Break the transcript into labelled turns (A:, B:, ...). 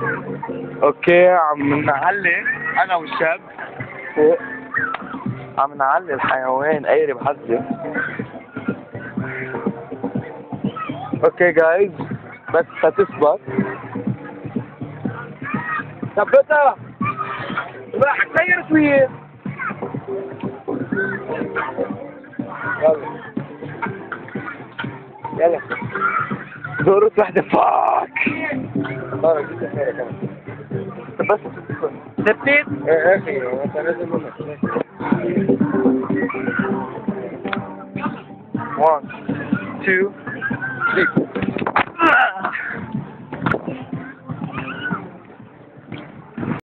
A: اوكي عم نعلي انا والشاب فوق، عم نعلي الحيوان قارب حزة. اوكي جايز، بس هتثبت. ثبتها راح كثير طويل. يلا يلا دورت وحدة. فاك صار جدا خير كمان. بس ثبتت؟ ايه اخي انت نازل منك. 1 2 3